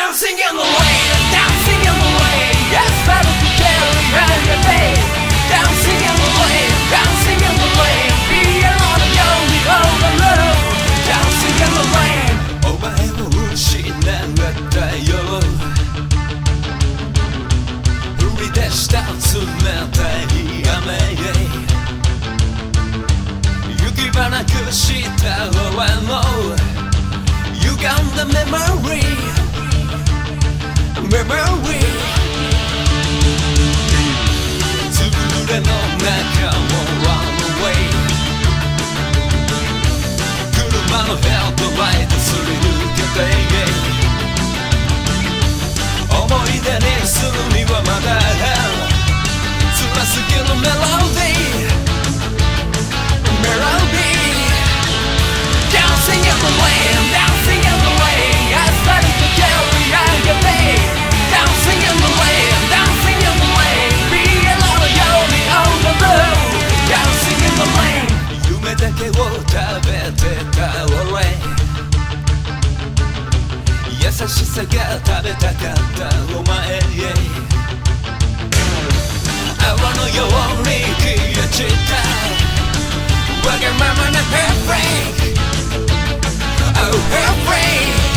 Dancing in the rain, dancing in the rain. Yes, better to carry on your day. Dancing in the rain, dancing in the rain. Be alone and only all alone. Dancing in the rain. お前を失ったよ。降り出した冷たい雨へ。行き場なくした俺の歪んだメモリー。Memory つぶれの中を Run away 車のヘッドライトすり抜けて思い出にするにはまだ辛すぎるメロディー Melody Dancing in the rain Dancing in the rain I started to carry on your day Dancing in the rain, dancing in the rain. Be alone, you're the only road. Dancing in the rain. 夢だけを食べてた俺。優しさが食べたかったお前へ。泡のように消え散ったわがままな heartbreak. Oh heartbreak.